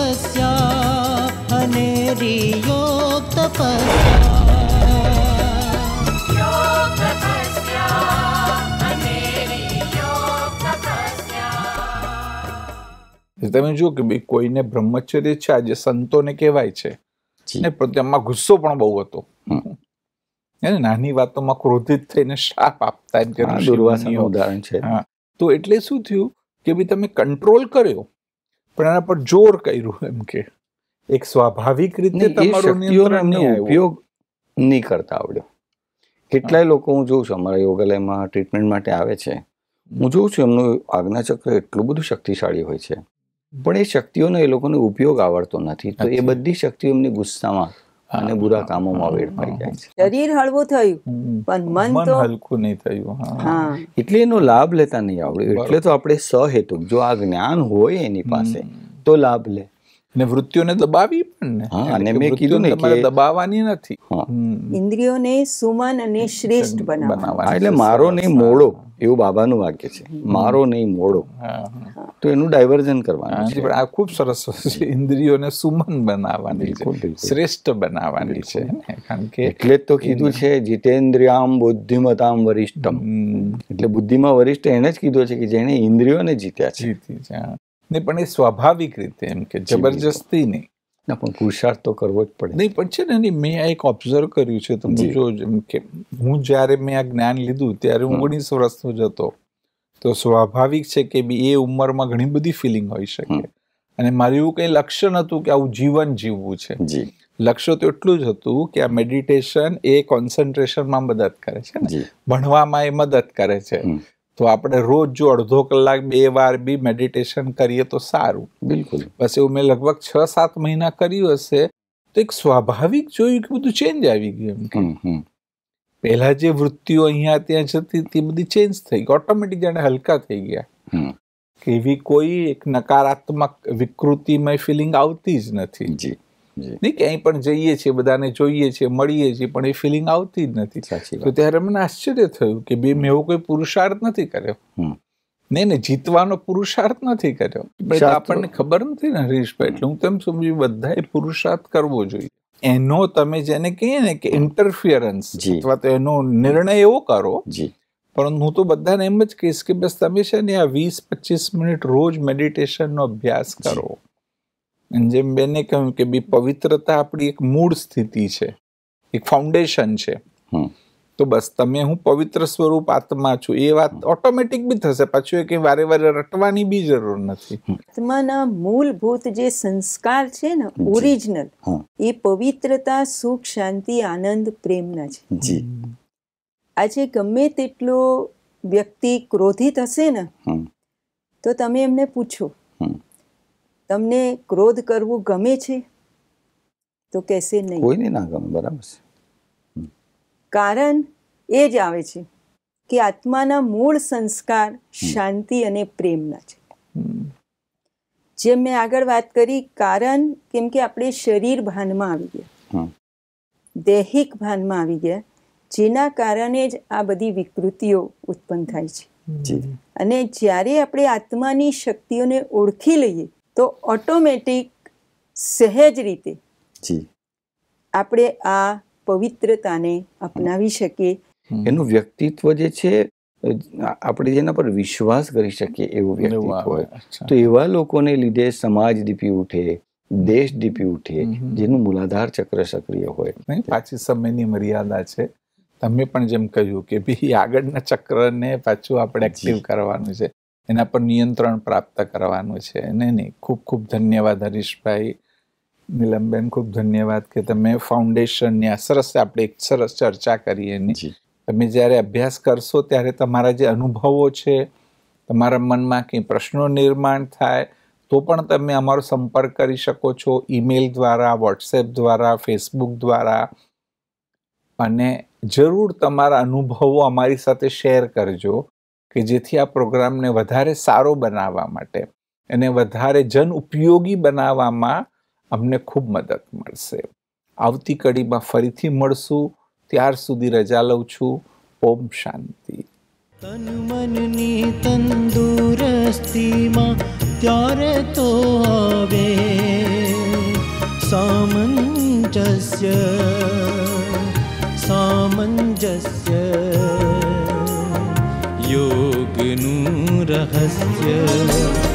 તપસ્યા અનેરી યોગ તપસ્યા તમે જુઓ કે ભાઈ કોઈને બ્રહ્મચર્ય છે, આજે સંતોને કહેવાય છે ને, પણ તેમાં ગુસ્સો પણ બહુ હતો. નાની વાતોમાં ક્રોધિત થઈને શાપ આપતા એમ કે દુર્વાસાનું ઉદાહરણ છે. હા, તો એટલે શું થયું કે ભાઈ તમે કંટ્રોલ કર્યો પણ એના પર જોર કર્યું, એમ કે એક સ્વાભાવિક રીતે તમારો ઉપયોગ નહીં કરતા આવડ્યો. કેટલાય લોકો હું જોઉં છું અમારા યોગાલયમાં ટ્રીટમેન્ટ માટે આવે છે, હું જોઉં છું એમનું આજ્ઞાચક્ર એટલું બધું શક્તિશાળી હોય છે, પણ એ શક્તિઓનો એ લોકોને ઉપયોગ આવડતો નથી. તો એ બધી શક્તિઓ એમની ગુસ્સામાં અને બુરા કામોમાં વેડફાઈ જાય છે. શરીર હળવું થયું પણ મન તો હલકું નહીં થયું. એટલે એનો લાભ લેતા નહીં આવડ્યું. એટલે તો આપણે સહેતુક, જો આ જ્ઞાન હોય એની પાસે તો લાભ લે. ને વૃત્તિઓને દબાવી પણ ને. અને મેં કીધું ને કે દબાવવાની નથી, ઇન્દ્રિયોને સુમન અને શ્રેષ્ઠ બનાવવા. એટલે મારો નહીં મોડો, એવું બાબાનું વાક્ય છે, મારો નહીં મોડો. તો એનું ડાયવર્ઝન કરવાનું છે. પણ આ ખૂબ સરસ છે, ઇન્દ્રિયોને સુમન બનાવવાની છે, શ્રેષ્ઠ બનાવવાની છે. કારણ કે એટલે જ તો કીધું છે જીતેન્દ્રિયામ બુદ્ધિમતામ વરિષ્ઠમ. એટલે બુદ્ધિમાં વરિષ્ઠ એને જ કીધું છે કે જેને ઇન્દ્રિયોને જીત્યા છે. નહીં, પણ એ સ્વાભાવિક રીતે, એમ કે જબરજસ્તી નહીં. પણ પુરુષાર્થ તો કરવો જ પડે. નહીં, પણ છે ને, મેં આ એક ઓબ્ઝર્વ કર્યું છે. તમે જો, જેમ કે હું જ્યારે મેં આ જ્ઞાન લીધું ત્યારે હું 19 વર્ષનો જ હતો. તો સ્વાભાવિક છે કે એ ઉંમરમાં ઘણી બધી ફિલિંગ હોઈ શકે, અને મારું એવું કંઈ લક્ષ્ય નહોતું કે આવું જીવન જીવવું છે. લક્ષ્ય તો એટલું જ હતું કે આ મેડિટેશન એ કોન્સન્ટ્રેશનમાં મદદ કરે છે ને, ભણવામાં એ મદદ કરે છે. તો આપણે રોજ જો અડધો કલાક 2 વાર બી મેડિટેશન કરીએ તો સારું. બિલકુલ. બસ એવું મેં લગભગ 6-7 મહિના કર્યું હશે તો એક સ્વાભાવિક જોયું કે બધું ચેન્જ આવી ગયું. એમ પહેલા જે વૃત્તિઓ અહીંયા ત્યાં જતી તે બધી ચેન્જ થઈ ગઈ, ઓટોમેટિક જાણે હલકા થઈ ગયા. કે એવી કોઈ એક નકારાત્મક વિકૃતિમય ફિલિંગ આવતી જ નથી. નહીં, ક્યાંય પણ જઈએ છીએ, બધાને જોઈએ છીએ, મળીએ છીએ, પણ એ ફિલિંગ આવતી જ નથી. તો ત્યારે મને આશ્ચર્ય થયું કે બે મેં એવો કોઈ પુરુષાર્થ નથી કર્યો. નહીં, જીતવાનો પુરુષાર્થ નથી કર્યો. આપણને ખબર નથી ને હરીશભાઈ, એટલે હું તેમ સમજુ બધાએ પુરુષાર્થ કરવો જોઈએ. એનો તમે જેને કહીએ ને કે ઇન્ટરફિયરન્સ, અથવા તો એનો નિર્ણય એવો કરો. પરંતુ હું તો બધાને એમ જ કહીશ કે બસ તમે છે ને આ 20-25 મિનિટ રોજ મેડિટેશનનો અભ્યાસ કરો. જેમ બેને કહ્યું કે બી પવિત્રતા આપણી એક મૂળ સ્થિતિ છે, એક ફાઉન્ડેશન છે. તો બસ તમે હું પવિત્ર સ્વરૂપ આત્મા છું એ વાત ઓટોમેટિક બી થશે. પાછું કે વારે વારે રટવાની બી જરૂર નથી. આત્માના મૂળભૂત જે સંસ્કાર છે ને, ઓરિજિનલ, એ પવિત્રતા, સુખ, શાંતિ, આનંદ, પ્રેમના છે. આજે ગમે તેટલો વ્યક્તિ ક્રોધિત હશે ને, તો તમે એમને પૂછો તમને ક્રોધ કરવું ગમે છે, તો કહેશે નહીં. કોઈને ના ગમે. બરાબર છે. કારણ એ જ આવે છે કે આત્માના મૂળ સંસ્કાર શાંતિ અને પ્રેમના છે. જેમ મેં આગળ વાત કરી, કારણ કેમ કે આપણે શરીર ભાનમાં આવી ગયા, દૈહિક ભાનમાં આવી ગયા, જેના કારણે જ આ બધી વિકૃતિઓ ઉત્પન્ન થાય છે. અને જ્યારે આપણે આત્માની શક્તિઓને ઓળખી લઈએ તો ઓટોમેટિક સહેજ રીતે આપણે આ પવિત્રતાને અપનાવી શકીએ. એનું વ્યક્તિત્વ જે છે, આપણે જેના પર વિશ્વાસ કરી શકીએ એવું વ્યક્તિત્વ હોય. તો એવા લોકોને લીધે સમાજ દીપી ઉઠે, દેશ દીપી ઉઠે, જેનું મૂલાધાર ચક્ર સક્રિય હોય. પાછી સમયની મર્યાદા છે. તમે પણ જેમ કહ્યું કે ભાઈ આગળના ચક્રને પાછું આપણે એક્ટિવ કરવાનું છે, એના પર નિયંત્રણ પ્રાપ્ત કરવાનું છે. નહીં, ખૂબ ખૂબ ધન્યવાદ હરીશભાઈ. નીલમબેન, ખૂબ ધન્યવાદ કે તમે ફાઉન્ડેશનની આ સરસ આપણે એક સરસ ચર્ચા કરી એની. તમે જ્યારે અભ્યાસ કરશો ત્યારે તમારા જે અનુભવો છે, તમારા મનમાં કંઈ પ્રશ્નો નિર્માણ થાય તો પણ તમે અમારો સંપર્ક કરી શકો છો, ઈમેલ દ્વારા, વોટ્સએપ દ્વારા, ફેસબુક દ્વારા. અને જરૂર તમારા અનુભવો અમારી સાથે શેર કરજો કે જેથી આ પ્રોગ્રામને વધારે સારો બનાવવા માટે અને વધારે જન ઉપયોગી બનાવવામાં અમને ખૂબ મદદ મળશે. આવતી કડીમાં ફરીથી મળશું. ત્યાર સુધી રજા લઉં છું. ઓમ શાંતિ. તન મનની તંદુરસ્તીમાં ત્યારે તો આવે सामञ्जस्य सामञ्जस्य योगनु रहस्य